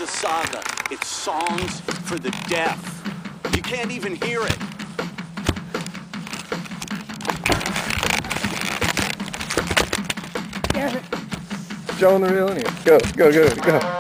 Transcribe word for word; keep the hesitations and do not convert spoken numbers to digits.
a saga. It's songs for the deaf. You can't even hear it. Damn it. Show them the real in here. Go, go, go, go.